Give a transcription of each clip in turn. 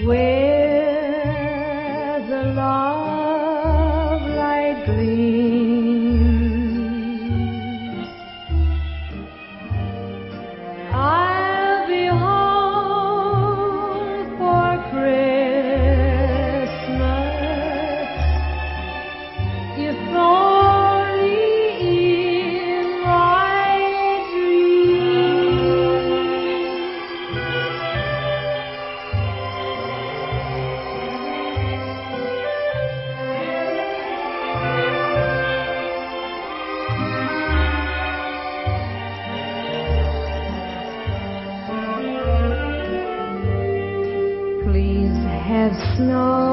where the love light gleams. I'll be home for Christmas, if only in my Please have snow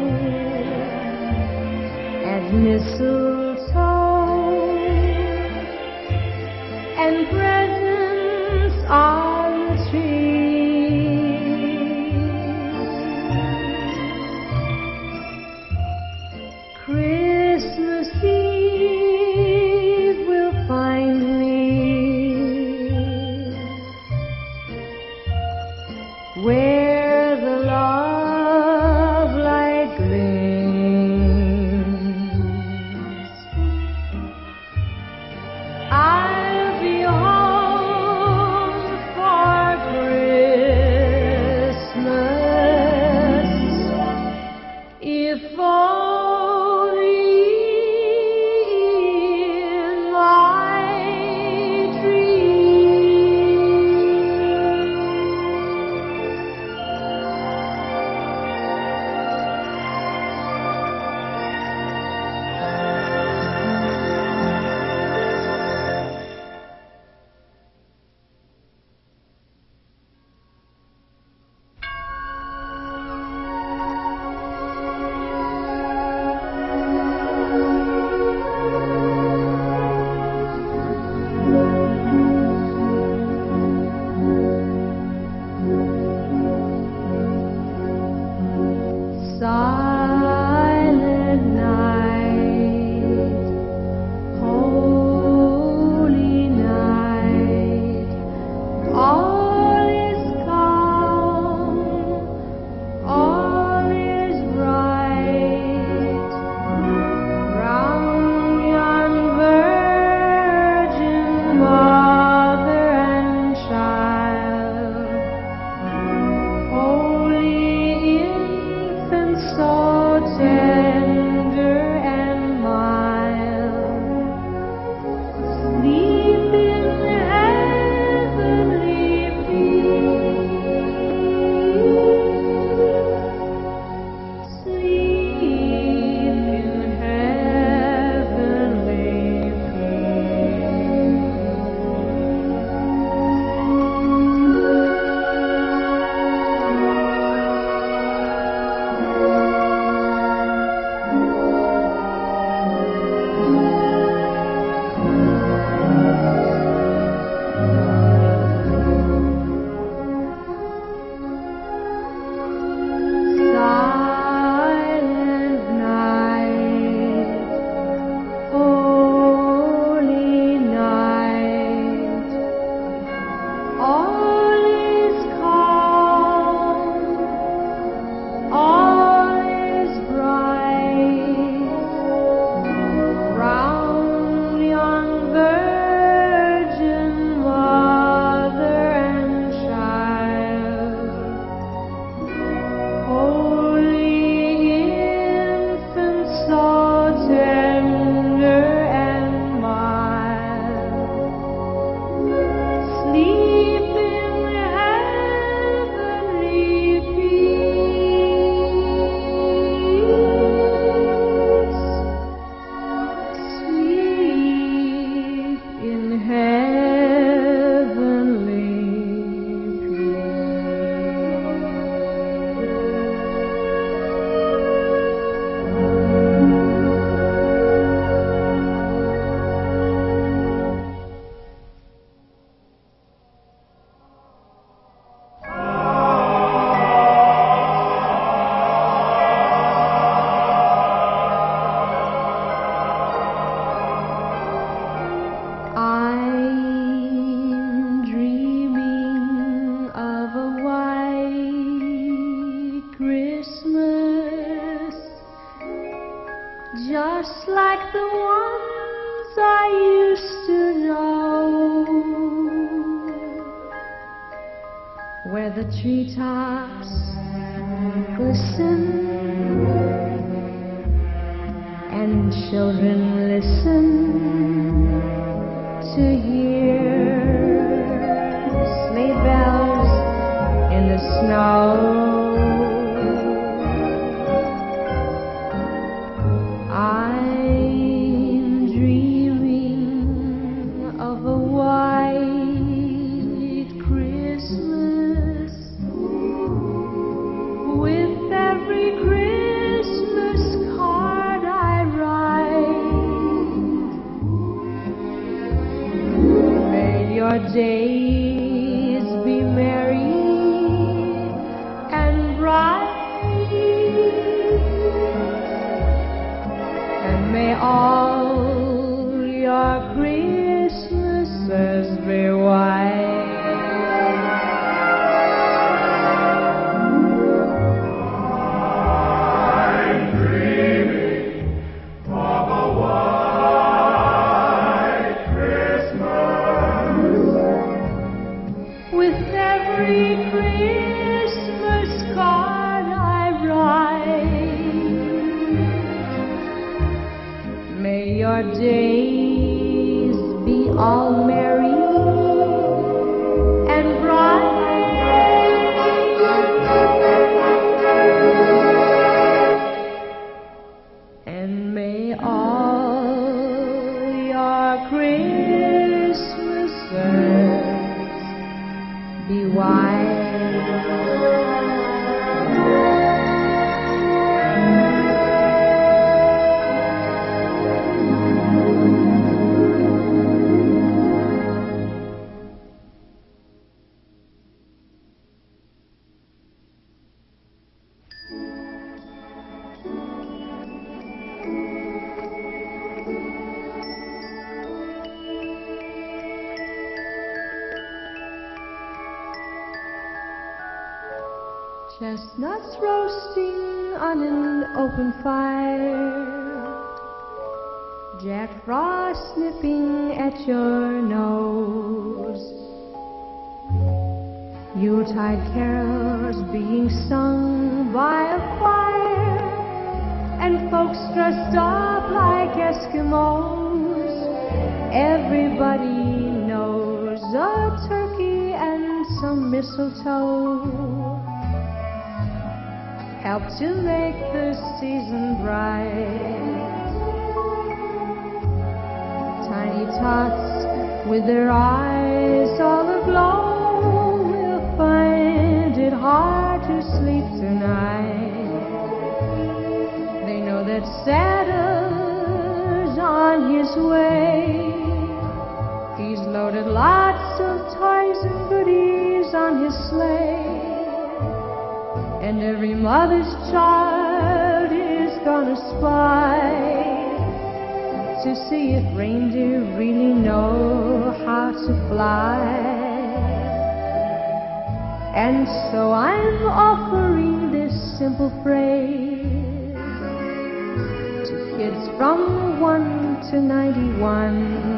and mistletoe and presents on the tree. Christmas Eve will find me where the love light gleams. I'll be home where the treetops glisten and children listen to hear sleigh bells in the snow. I'm dreaming of a white Christmas with every Christmas card I write. May your days be merry and bright, and may all your Christmases be white. With every Christmas card I write, may your days be all merry and bright, and may all your Christmases be white. Chestnuts roasting on an open fire, Jack Frost nipping at your nose, Yuletide carols being sung by a choir, and folks dressed up like Eskimos. Everybody knows a turkey and some mistletoe help to make the season bright. Tiny tots with their eyes all aglow will find it hard to sleep tonight. They know that Santa's on his way. He's loaded lots of toys and goodies on his sleigh, and every mother's child is gonna spy to see if reindeer really know how to fly. And so I'm offering this simple phrase to kids from 1 to 91.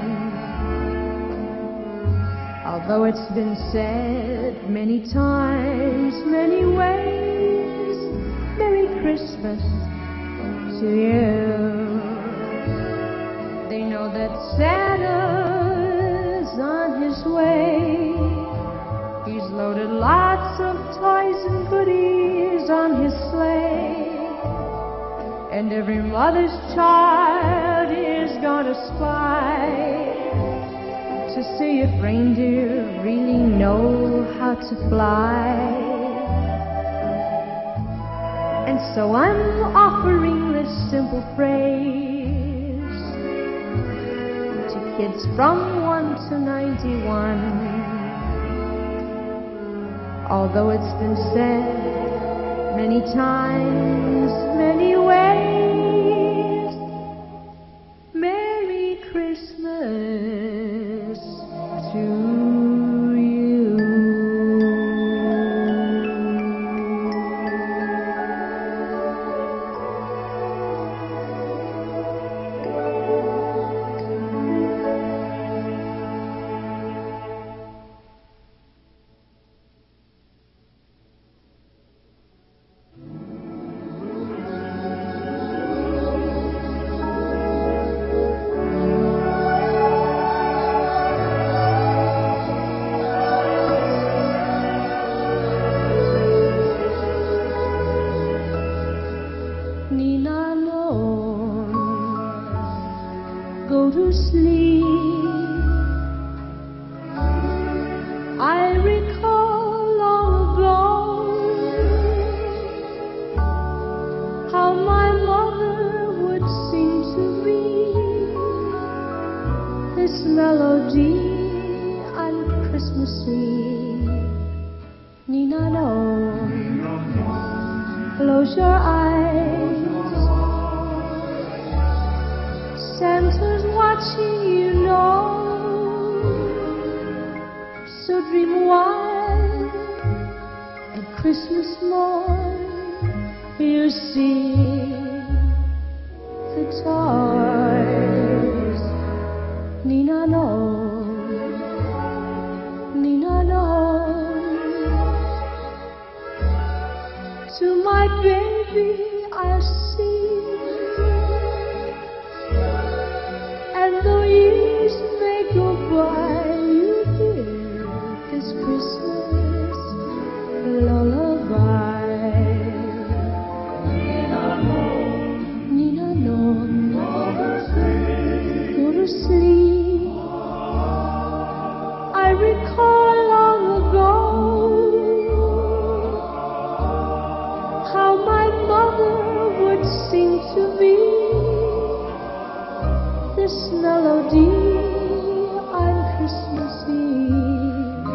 Although it's been said many times, many ways, Merry Christmas to you. They know that Santa's on his way. He's loaded lots of toys and goodies on his sleigh, and every mother's child is gonna spy to see if reindeer really know how to fly. And so I'm offering this simple phrase to kids from 1 to 91. Although it's been said many times, many ways, Merry Christmas to you. close your eyes. Santa's watching, you know. So dream wide, at Christmas morn you see the toys. Nina knows, Nina knows. To my baby I sing, and though years may go by, you hear this Christmas lullaby. Nina knows, go to sleep. I recall long ago how my mother would sing to me this melody on Christmas Eve.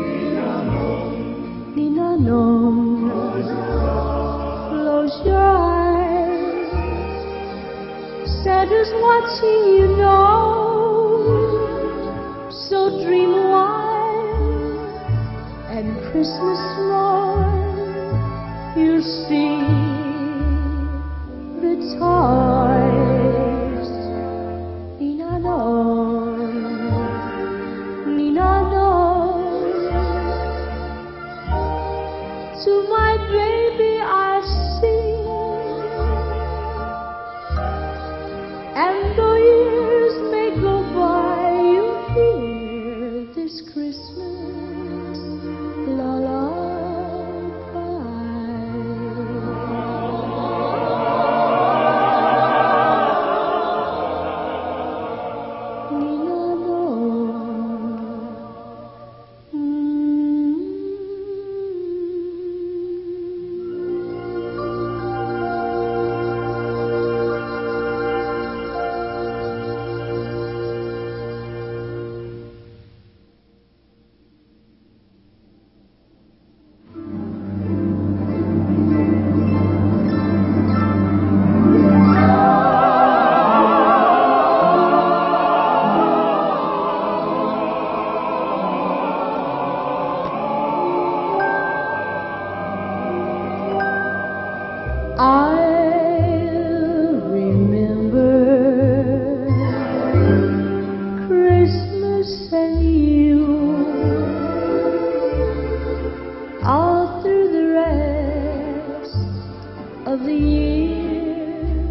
Nina knows, close your eyes. Santa's watching, you know. So dream wide, and Christmas morn you'll see the toys. Nina knows, Nina knows. To my baby I sing, and though years may go by, you hear this Christmas lullaby. Nina knows. I'll remember Christmas and you all through the rest of the year.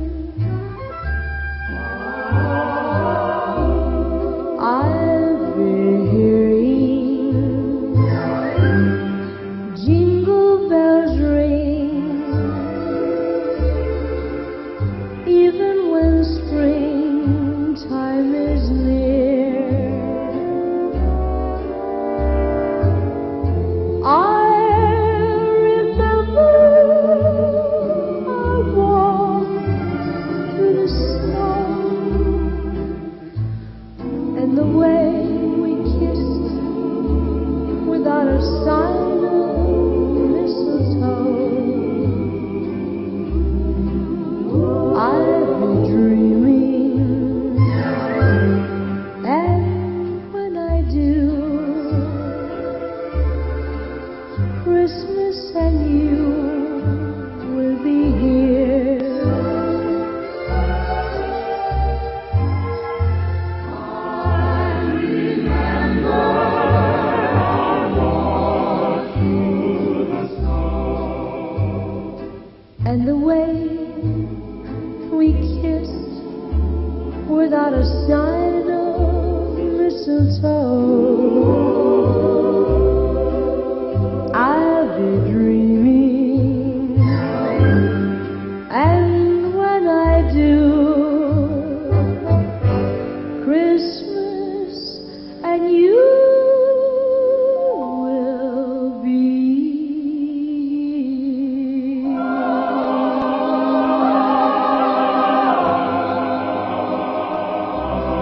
I'll be hearing jingle bells ring, even when springtime is near. I remember I walked through the snow, and the way we kissed without a sign of mistletoe. I'll be dreaming, and when I do, Christmas and you will be here. I remember I walked through the snow, and the way we kissed without a sign of mistletoe. I'll be dreaming, and when I do, Christmas and you will be here.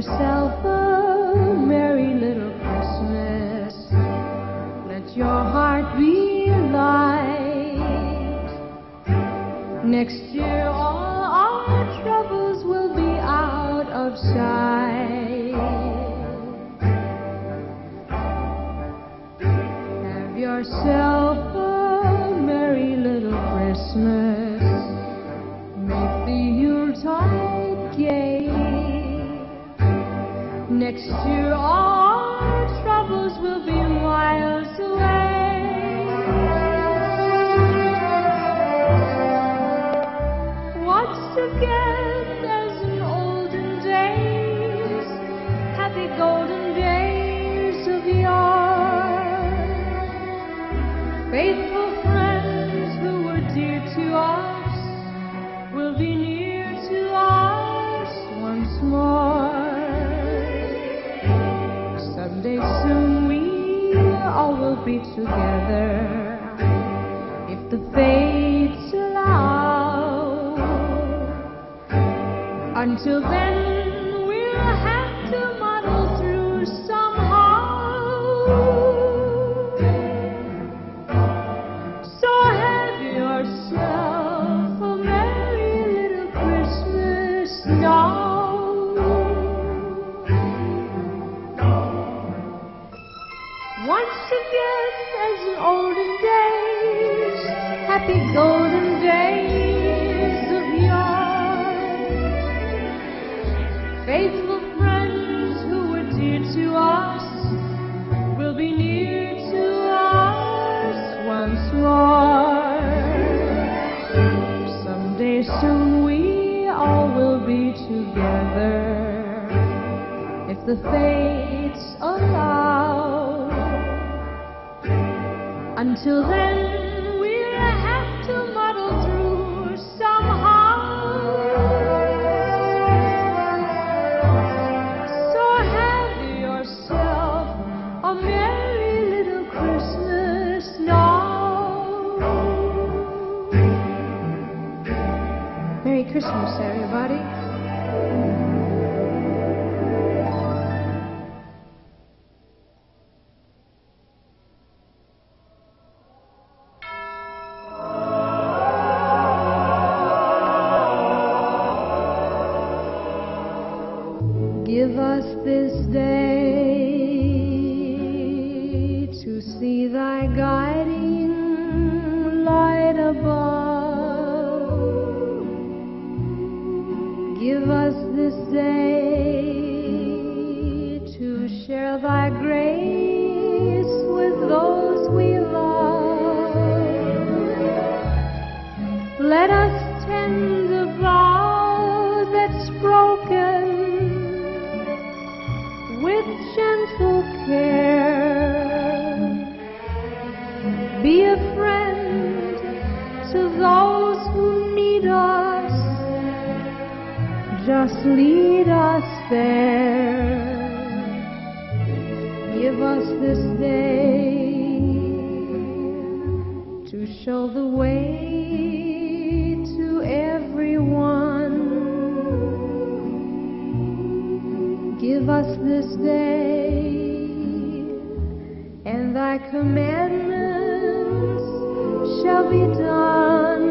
yourself a merry little Christmas. Let your heart be light. Next year all our troubles will be out of sight. Have yourself a merry little Christmas. Make the Yuletide gay. Next year all our troubles will be miles away. Once again as in olden days, happy golden days of yore. Faithful friends who were dear to us will be near to us once more. Someday soon we all will be together, if the fates allow. Until then we'll have to muddle through somehow. So have yourself a merry little Christmas now. Once again, as in olden days, happy golden days of yore. Faithful friends who were dear to us will be near to us once more. Someday soon we all will be together, if the fates allow. Until then, we'll have to muddle through somehow. So have yourself a merry little Christmas now. Merry Christmas, everybody. Give us this day to see thy guiding light above. Give us this day to share thy grace with those we love. Let us tend the vow that's broken with gentle care. Be a friend to those who need us. Just lead us there. Give us this day to show the way to everyone. Give us this day, and thy commandments shall be done.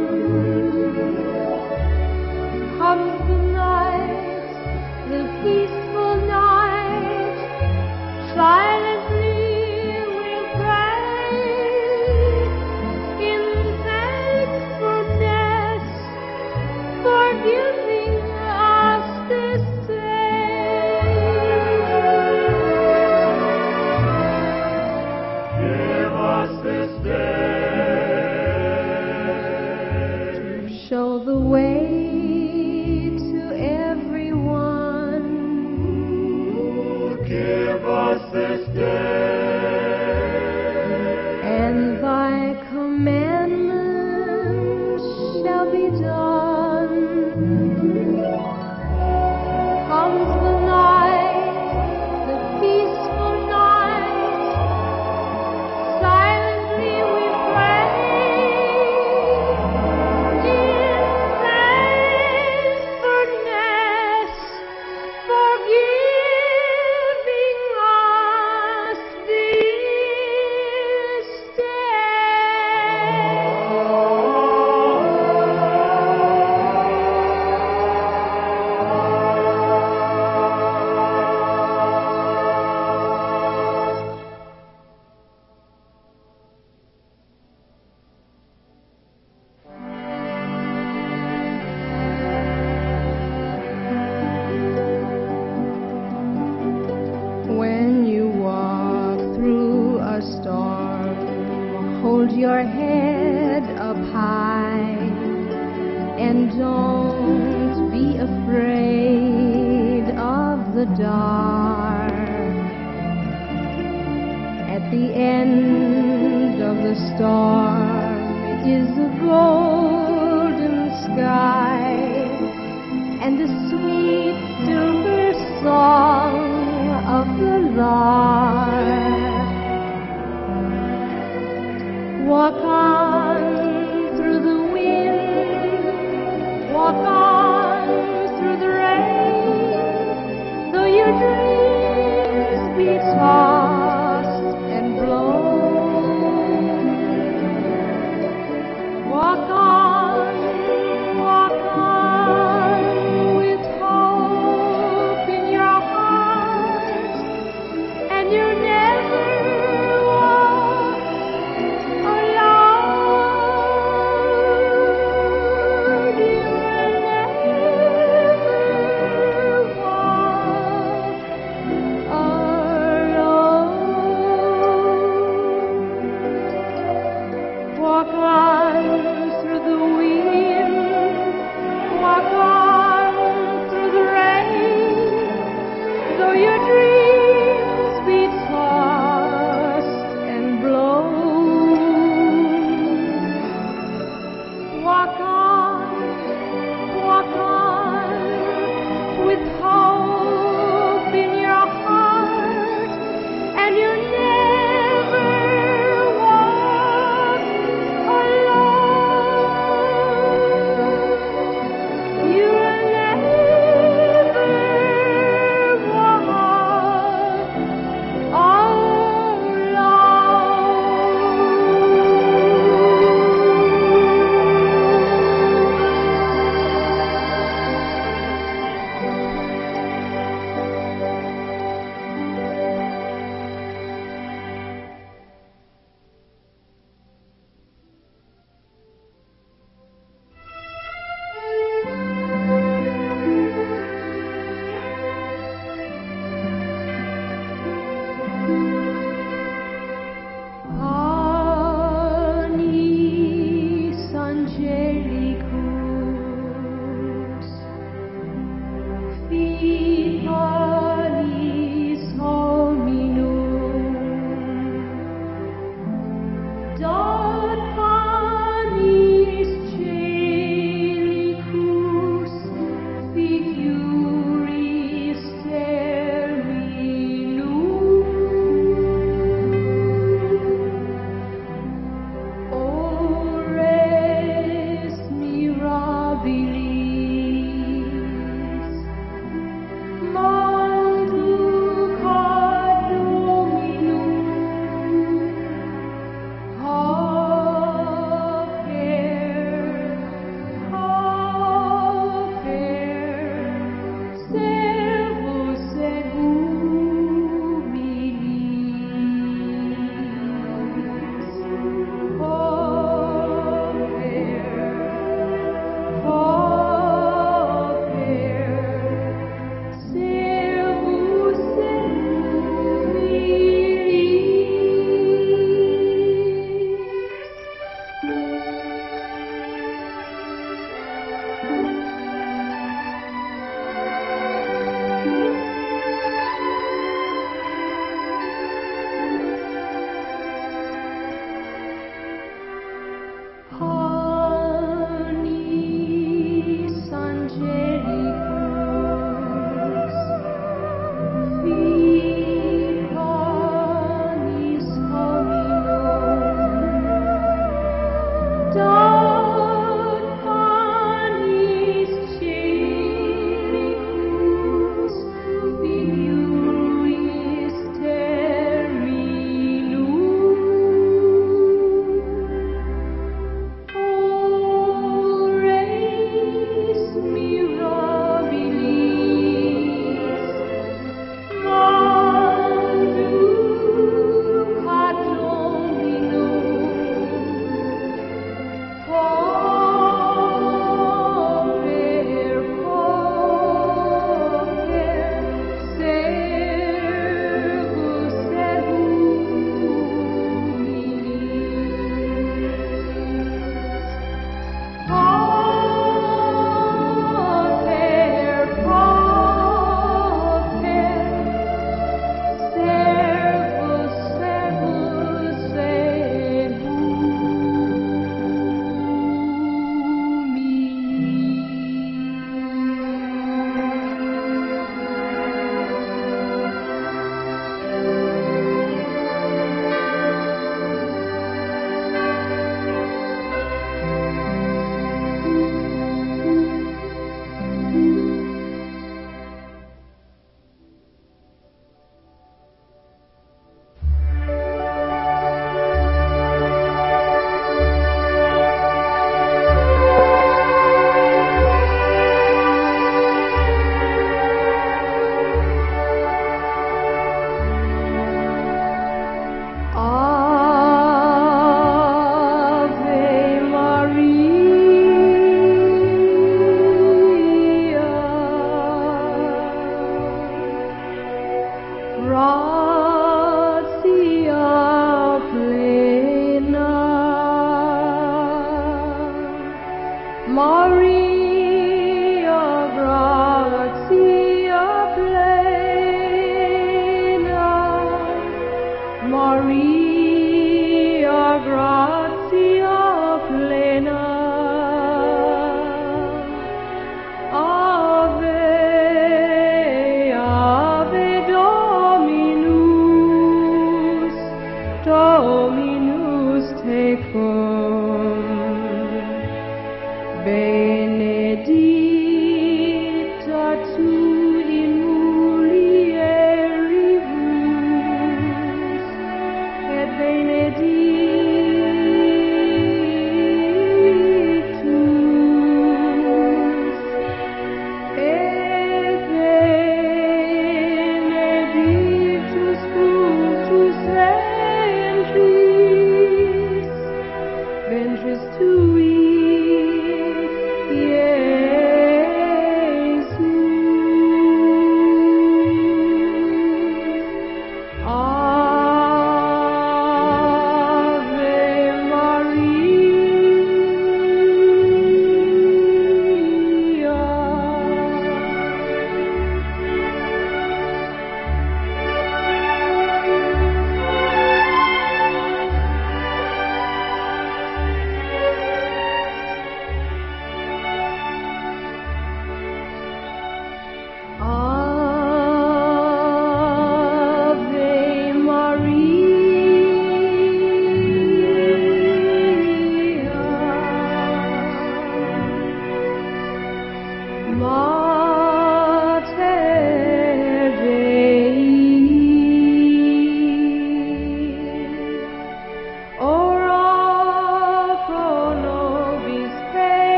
Comes the night, the peaceful night, silently we'll pray in thankfulness for giving us this day. Give us this day to show the way to everyone. Give us this day, and thy commandments shall be done. your head up high, and don't be afraid of the dark. At the end of the storm, it is the golden sky and the sweet silver song of the lark. Walk on through the wind, walk on through the rain, though your dreams be tossed and blown. Walk on with hope in your heart,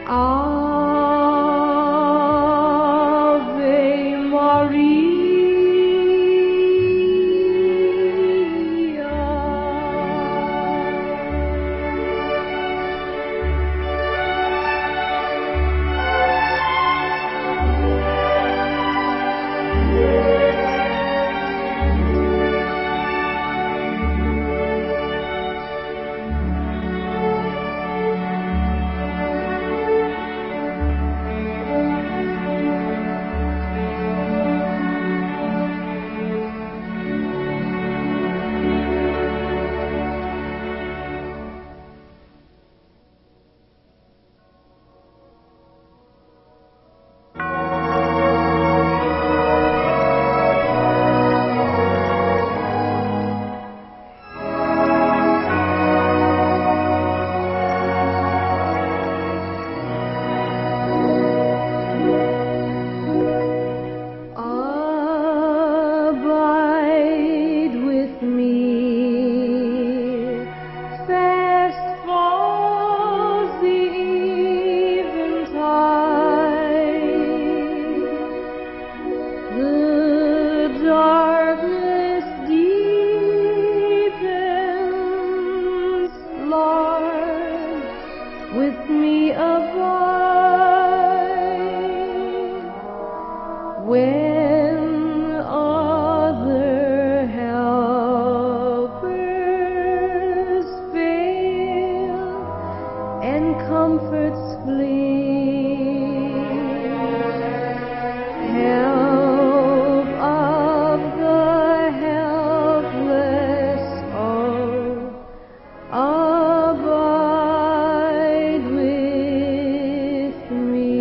Ave Maria. Abide with me, fast falls the eventide, the darkness deepens, Lord, with me abide. When other helpers fail and comforts flee, help of the helpless, oh, abide with me.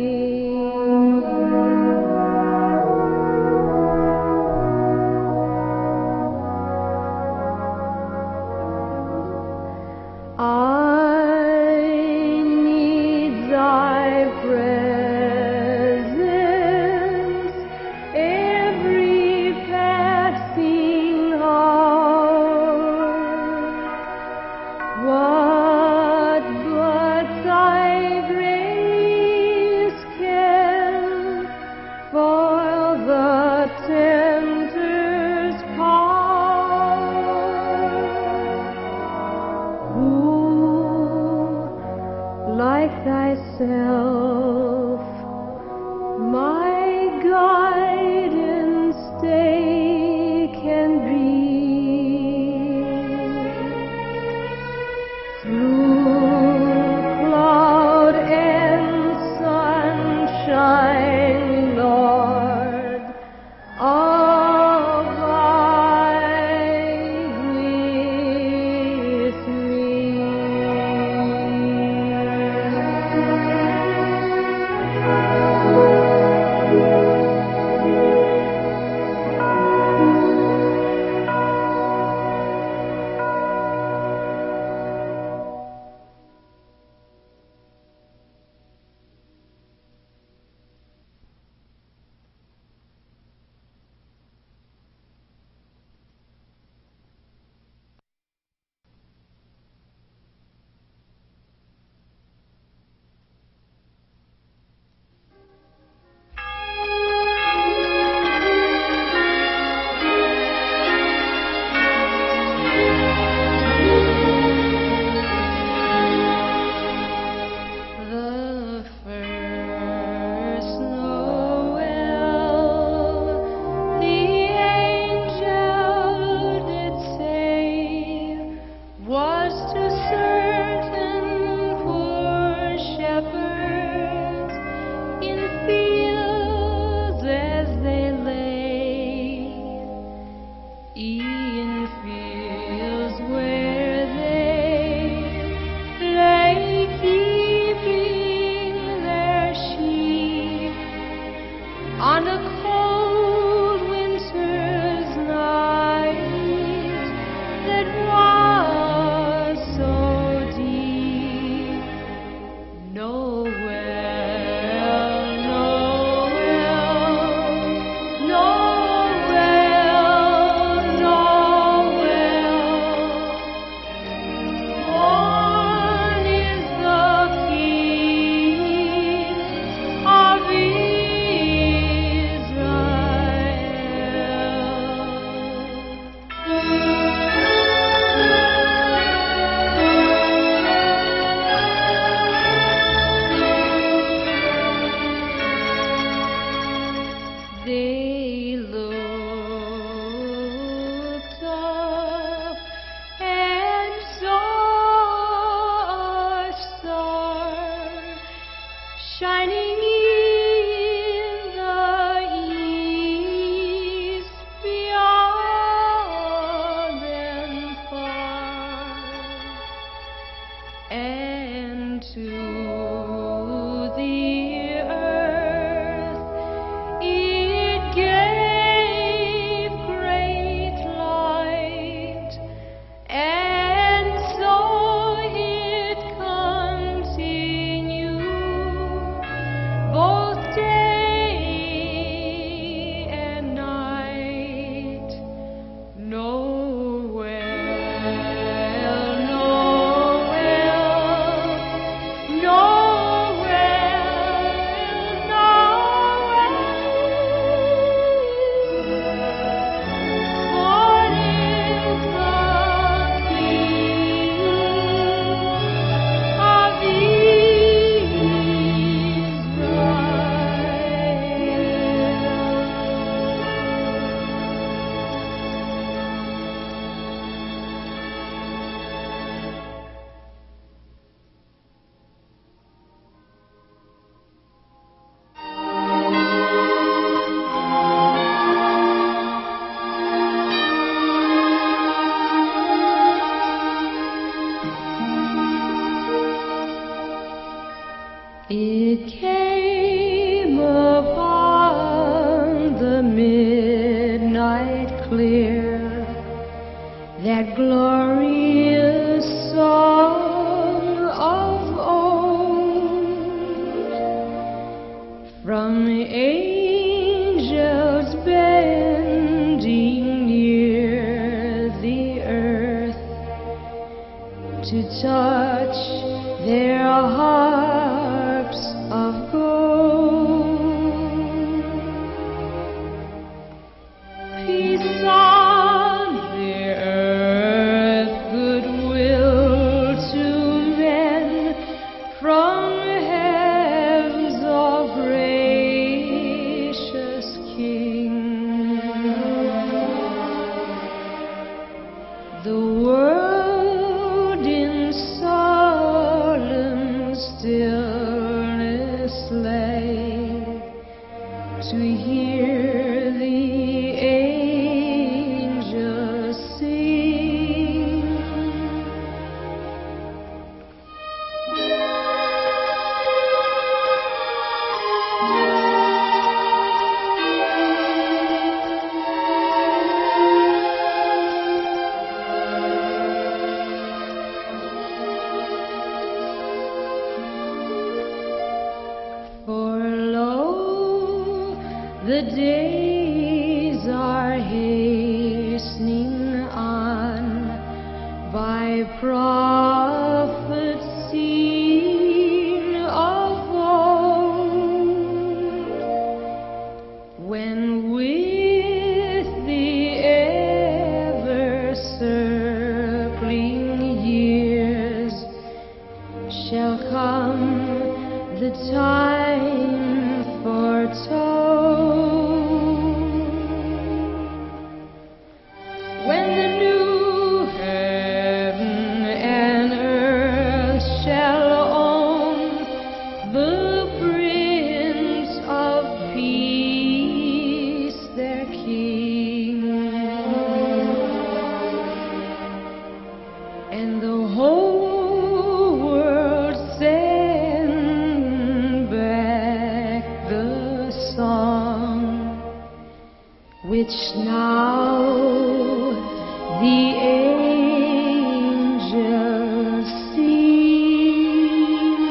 I need thy presence every passing hour. What but thy grace can foil the tempter's power? Who, like thyself, shining in the east, beyond and far, and to the earth it gave great light, and so it continued both day and night. Nowhere, nowhere, It came upon the midnight clear, that glorious song of old, from angels bending near the earth to touch their harps of gold. Peace on the earth, goodwill to men, from heaven's all gracious King. The world in solemn stillness lay to hear the angels sing. For lo, the days are hastening on, by prophets seen of old, when with the ever-circling years shall come the time foretold, when the new heaven and earth shall own the Prince of Peace, their King, and the whole world send back the song which now the angels sing.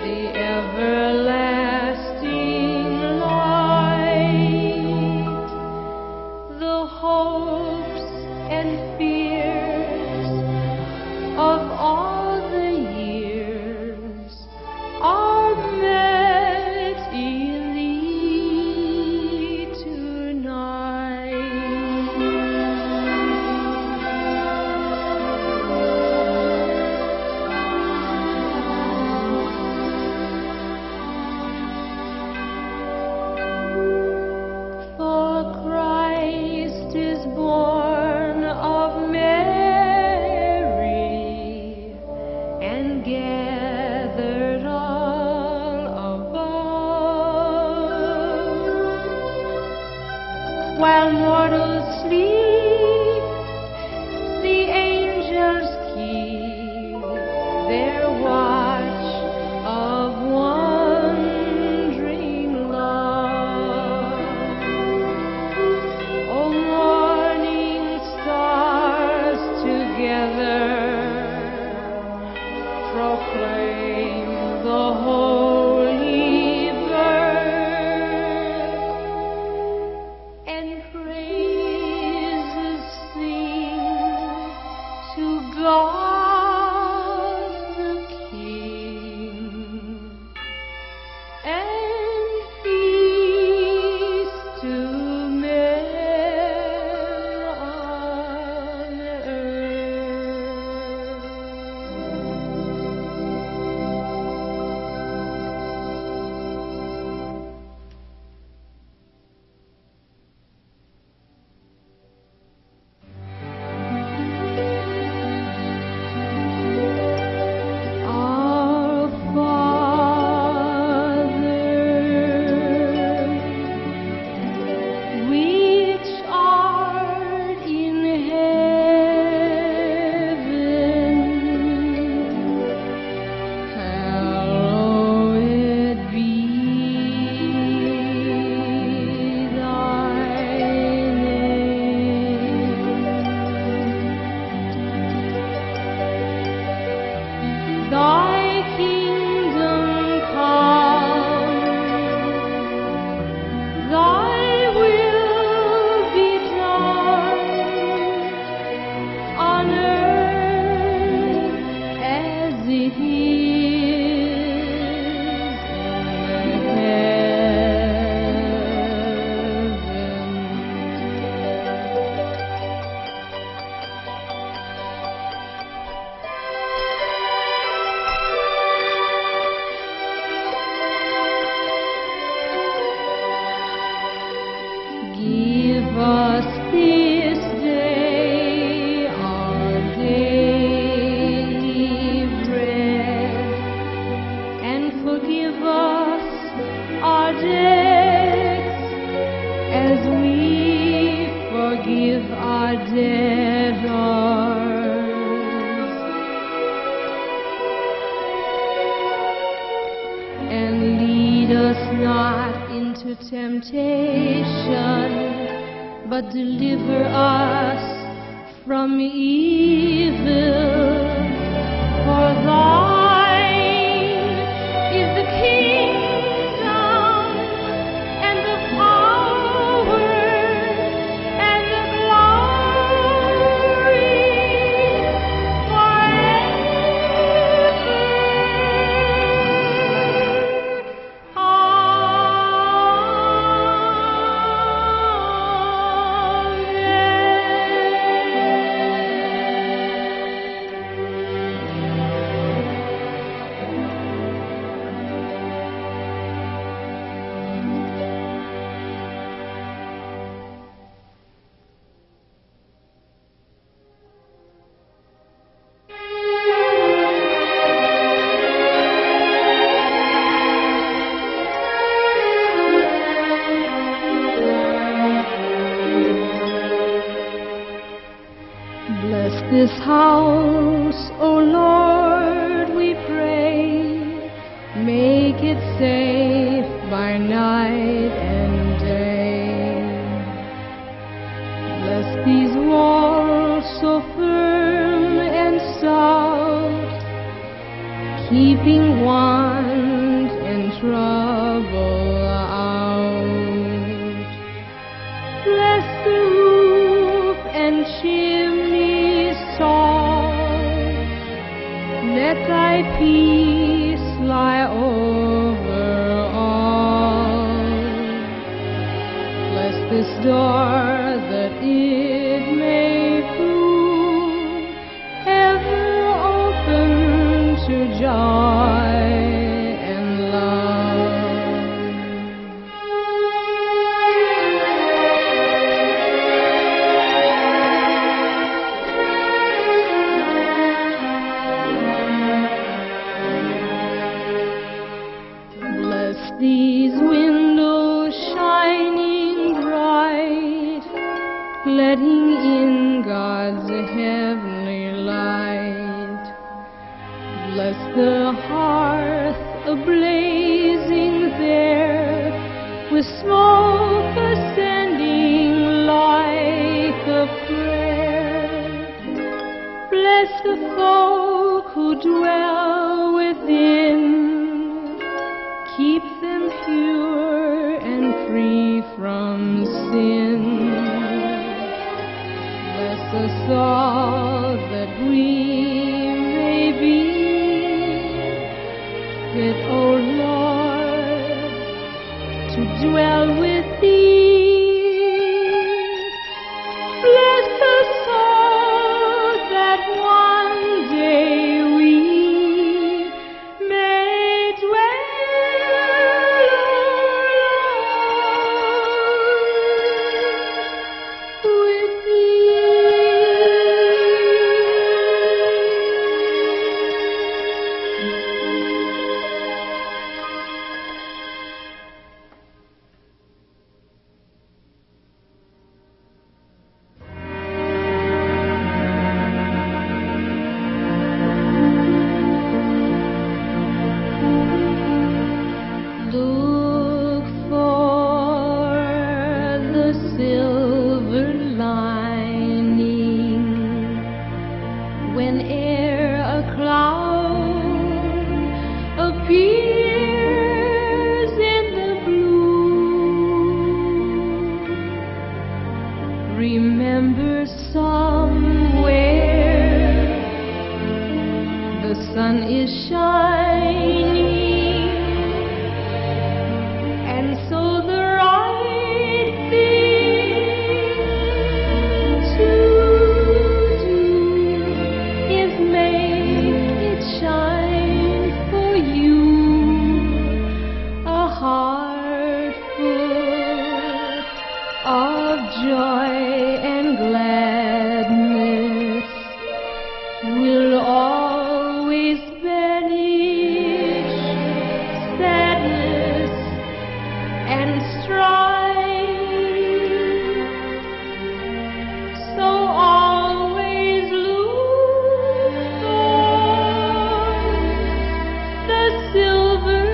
the everlasting light, the hopes and fears of all the years are met in thee tonight. For Christ is born of Mary and gathered all above. While mortals sleep, the angels keep their watch of wondering love. O morning stars together proclaim the holy birth, and praises sing to God the King, and peace to men on earth. Our Father, which art in heaven, hallowed be thy name. Thy kingdom come, thy will be done on earth as it is in heaven. Give us this day our daily bread, and forgive us our debts as we forgive our debtors. And lead us not into temptation, but deliver us from evil. For thine is the kingdom and the power and the glory forever. Amen. keeping want and trouble out. Bless the roof and chimneys tall, let thy peace lie over all. Bless this door that it may prove ever open to joy and love. Bless these windows shining bright, letting in God's heavenly light. Bless the hearth ablazing there, with smoke ascending like a prayer. Bless the folk who dwell within, keep them pure and free from sin. Bless us all that we may be fit, O Lord, to dwell with Thee. Bless us all that one day we may dwell, O Lord, with Thee. Look for the silver lining whene'er a cloud appears in the blue. Remember somewhere the sun is shining, and so the right thing to do is make it shine for you. A heart full of joy and gladness will always banish sadness and strife. So always look for the silver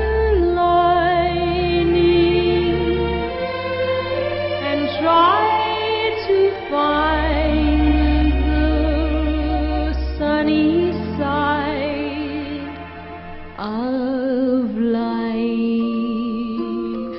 lining and try to find the sunny side of life.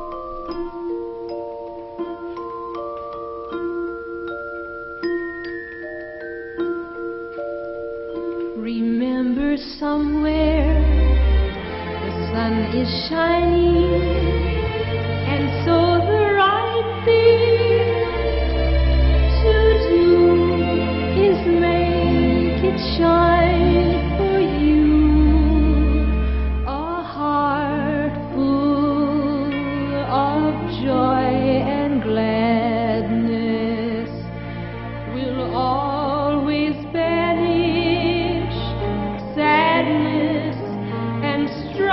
Remember somewhere the sun is shining, and so the right thing to do is make it shine for you. A heart full of joy and gladness will always banish sadness and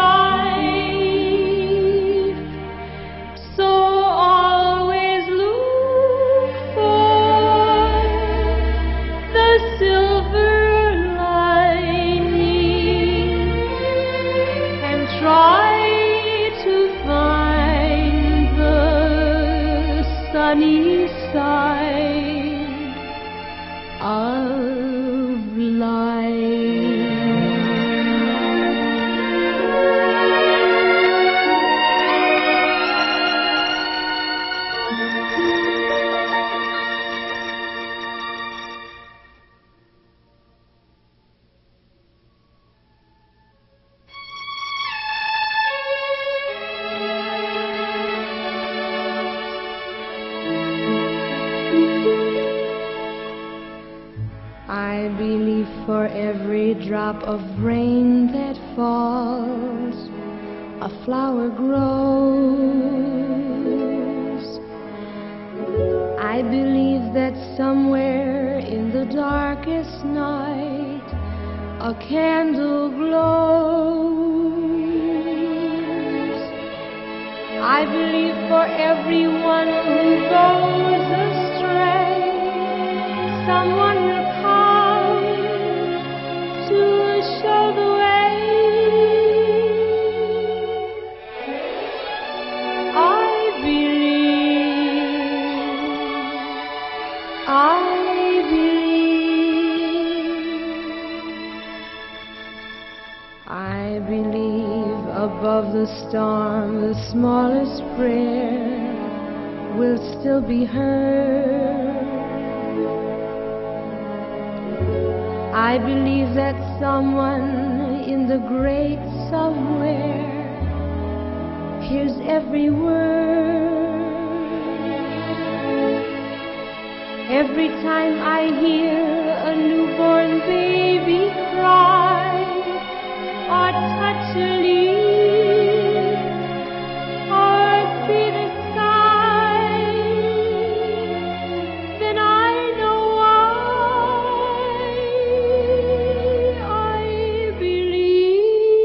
strife. So always look for the silver lining drop of rain that falls, a flower grows. I believe that somewhere in the darkest night a candle glows. I believe for everyone who goes astray, someone will come to show the way. I believe above the storm the smallest prayer will still be heard. I believe that someone in the great somewhere hears every word. Every time I hear a newborn baby cry, or touch a leaf, or see the sky, then I know why I believe.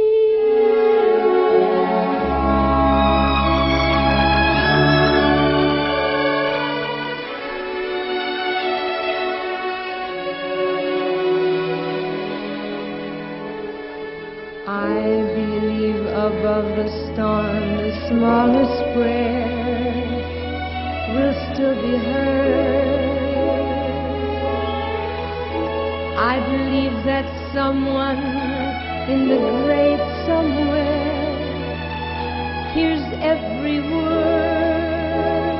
I believe above the storm the smallest prayer will still be heard. I believe that someone in the great somewhere hears every word.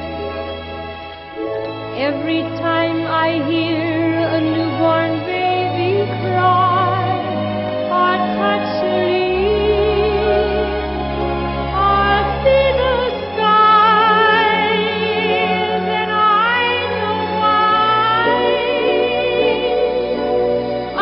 Every time I hear a newborn baby cry, or touch a leaf, or see the sky, then I know why I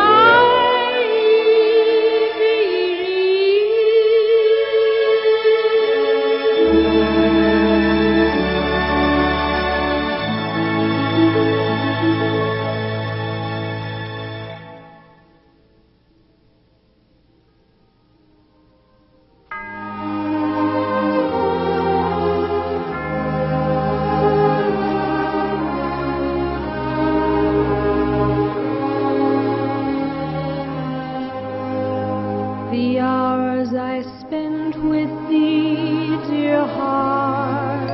the hours I spent with thee, dear heart,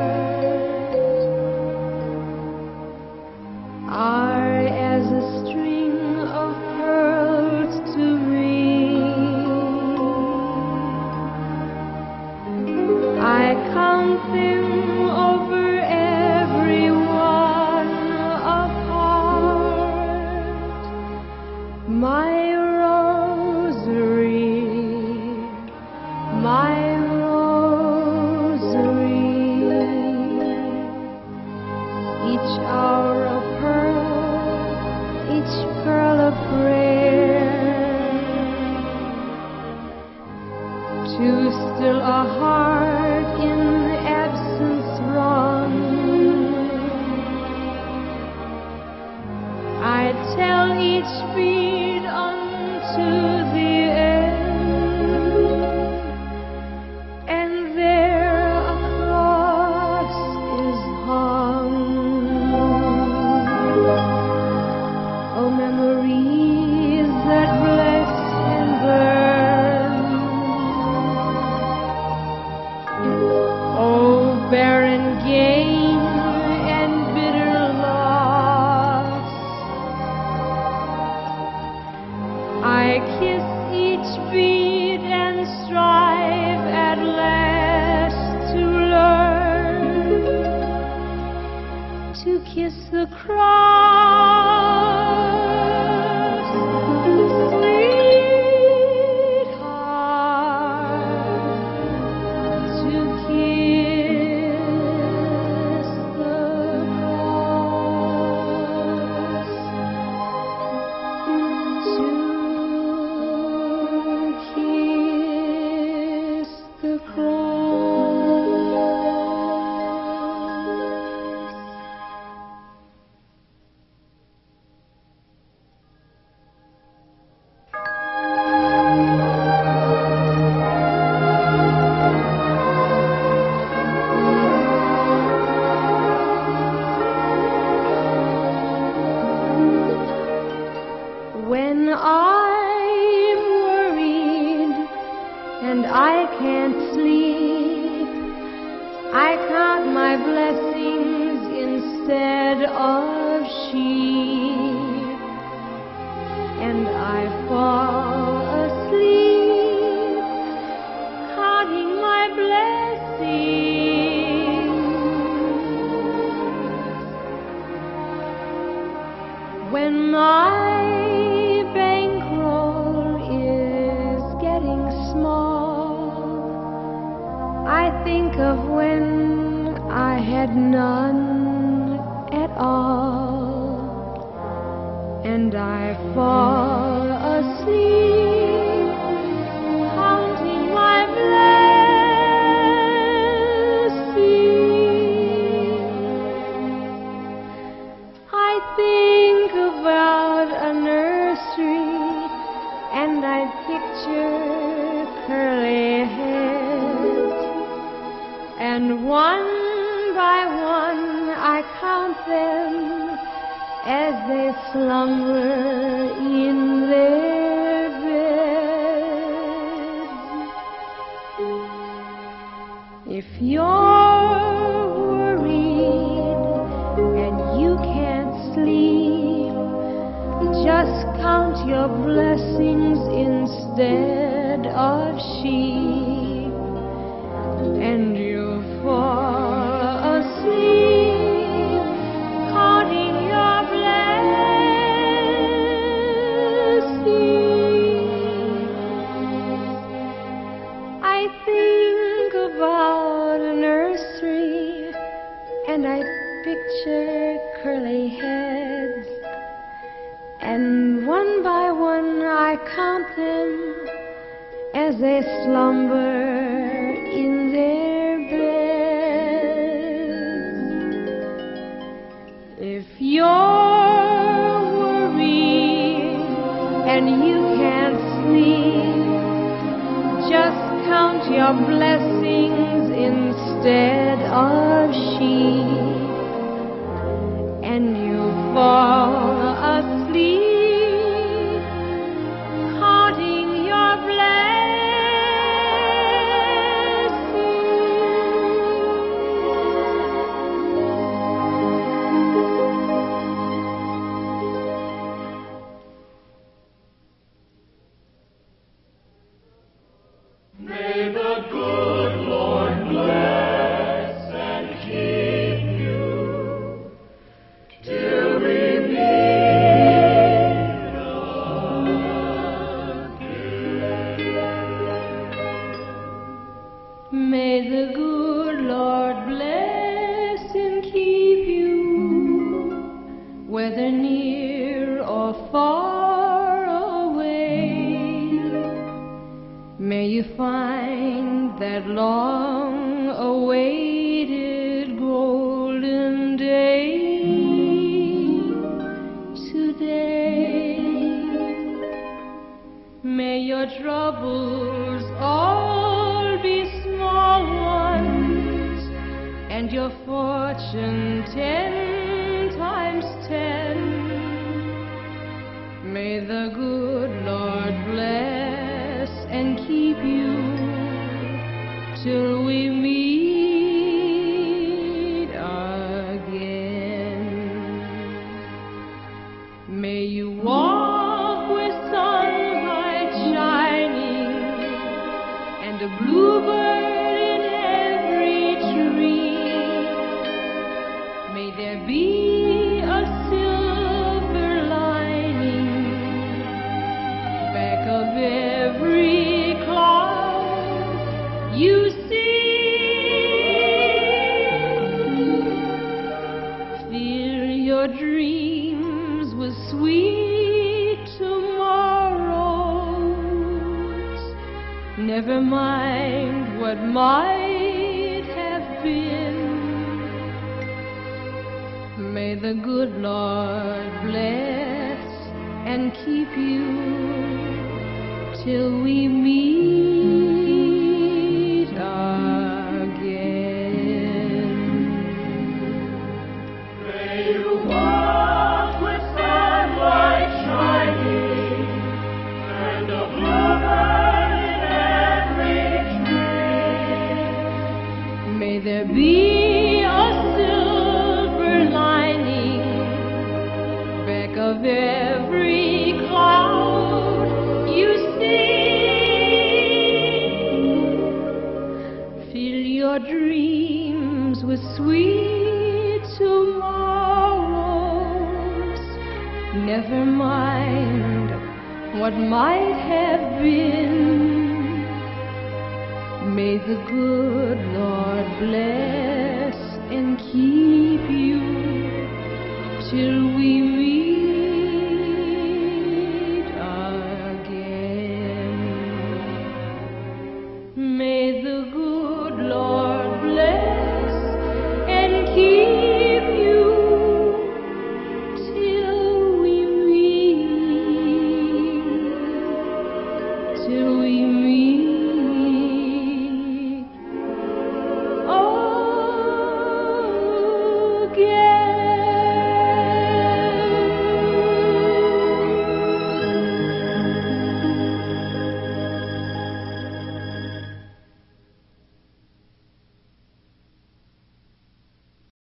are as a string of pearls to me. I count them over every one apart, my rosary, each hour a pearl, each pearl a prayer, to still a heart in absence wrung. I tell each bead unto the end, and there a cross is hung. Oh, memories that bless and burn. Oh, barren gain and bitter loss. I kiss each bead and strive at last to learn to kiss the cross, sweetheart, to kiss the cross, to and I can't sleep. I count my blessings instead of sheep, and I fall asleep counting my blessings. When my bankroll is getting small, I think of when I had none at all, and I fall asleep counting my blessings. I think about a nursery, and I picture curly heads, and one by one I count them as they slumber in their beds. If you're worried and you can't sleep, just count your blessings instead of sheep, and you'll fall asleep counting your blessings. I think about a nursery, and I picture curly heads, and one by one I count them as they slumber in their beds. If you're worried and you can't sleep, just count your blessings instead of sheep, and you'll fall asleep counting your May the good Lord bless and keep you till we meet again. May the good Lord bless and keep you, whether near or far away. May you find that long-awaited golden day today. May your troubles all be small ones, and your fortune 10 times 10. May the good Lord bless and keep you till we meet again. May you walk with sunlight shining and a bluebird in every tree. May there be a silver lining back of every cloud you see. Fill your dreams with sweet tomorrows. Never mind what might have been. May the good Lord bless and keep you till we meet again. May you walk with sunlight shining and a bluebird in every your dreams with sweet tomorrows. Never mind what might have been. May the good Lord bless and keep you till